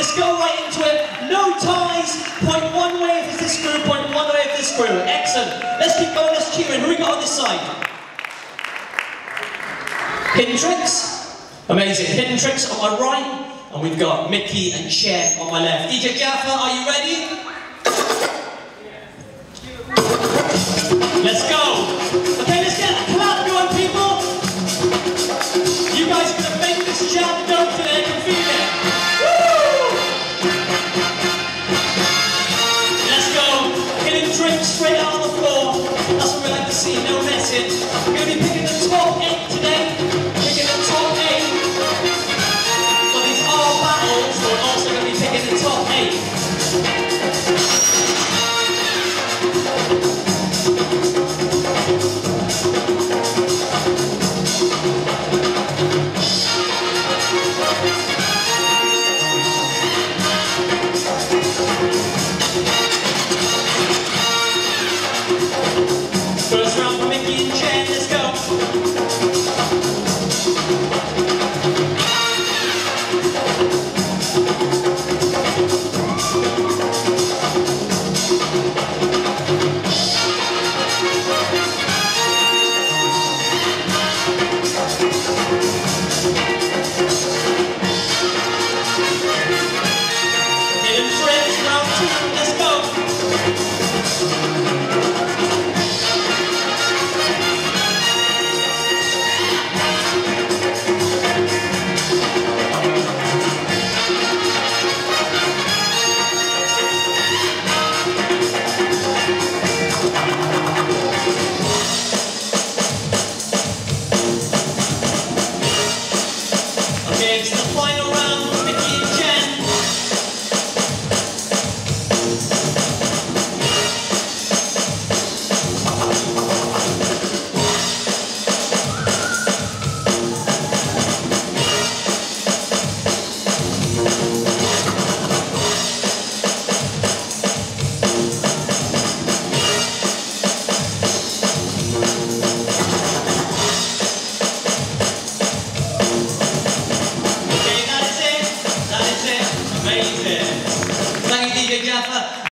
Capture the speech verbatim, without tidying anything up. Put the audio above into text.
Let's go right into it. No ties. Point one way if it's this crew, point one way if this crew. Excellent. Let's keep going, let's cheer in. Who we got on this side? Hiddentrix. Amazing. Hiddentrix on my right. And we've got Mickey and Chen on my left. D J Gaffer, are you ready? Let's go.